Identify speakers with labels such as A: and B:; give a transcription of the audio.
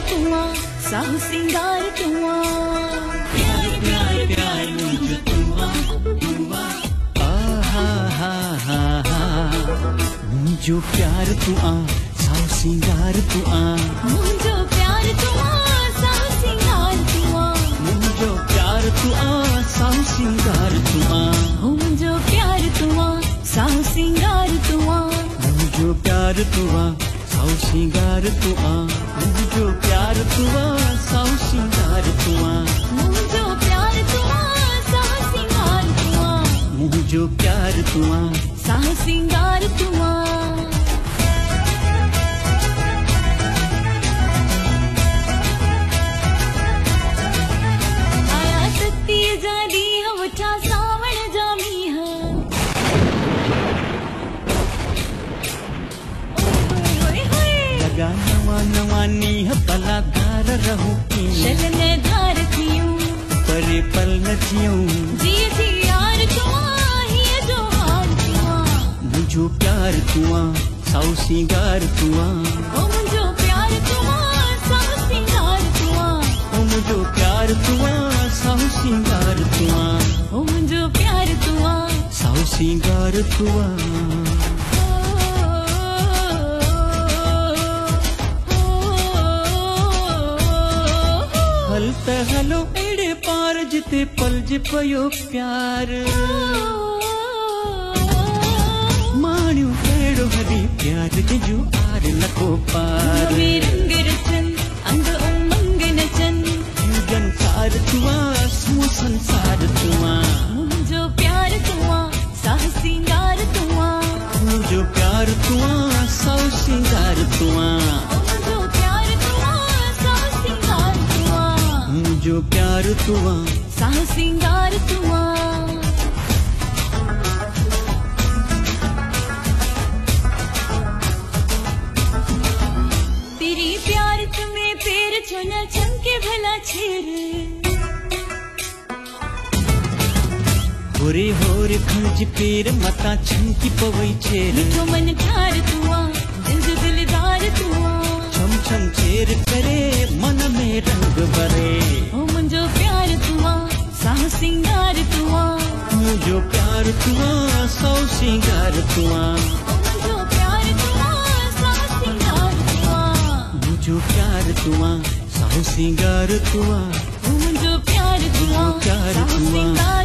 A: तुआ साहु सिंगार तुआ प्यार प्यार प्यार मुझे तुआ तुआ
B: आहा हा हा हा मुझो प्यार तुआ साहु सिंगार तुआ
A: मुझो प्यार तुआ साहु सिंगार तुआ
B: मुझो प्यार तुआ साहु सिंगार तुआ
A: मुझो प्यार तुआ साहु सिंगार तुआ
B: मुझो प्यार तुआ साहु सिंगार तुआ मुझो प्यार तुआ साहु सिंगार तुआ
A: मुझो प्यार तुआ साहु सिंगार तुआ
B: मुझो प्यार तुआ
A: साहु सिंगार तुआ आया सती जादी हवठा सावण जामी है
B: लगा नवा नवा नीह कलाकार रहूं
A: शलन धार थियूं
B: परे पल न थियूं
A: जी जी यार तुआ ही जो हाल तुआ
B: मुझो प्यार तुआ साहु सिंगार तुआ
A: ओ मुझो प्यार तुआ साहु सिंगार तुआ
B: ओ मुझो प्यार तुआ साहु सिंगार तुआ
A: ओ मुझो प्यार तुआ
B: साहु सिंगार तुआ हल त हलो एड़े पार जिते पल जे पयो प्यार माण्यू एड़ो हरी प्यार जो आर नको पार
A: रंग रचन अंग उमंग नचन
B: युगन सार तुआ सो संसार तुआ
A: मुझो प्यार तुआ साहु सिंगार तुआ
B: मुझो प्यार तुआ साहु सिंगार तुआ
A: मुझो प्यार तुआ साहु सिंगार तुआ
B: मुझो प्यार तुआ
A: साहु सिंगार तुआ तेरी प्यार तुम्हें पैर छुना चमके भला छेर
B: होरे होरे खंज पेर मता छनकी पवई छेर
A: मिठो मन ठार तुआ दिल जो दिलदार तुआ
B: छम छम छेर करे मन में रंग भरे
A: ओ मुझो प्यार तुआ साहु सिंगार तुआ
B: मुझो प्यार तुआ साहु सिंगार तुआ
A: ओ मुझो प्यार तुआ साहु सिंगार तुआ
B: मुझो प्यार तुआ साहु सिंगार तुआ
A: ओ मुझो प्यार तुआ
B: प्यार
A: साहु
B: तुआ
A: सिंगार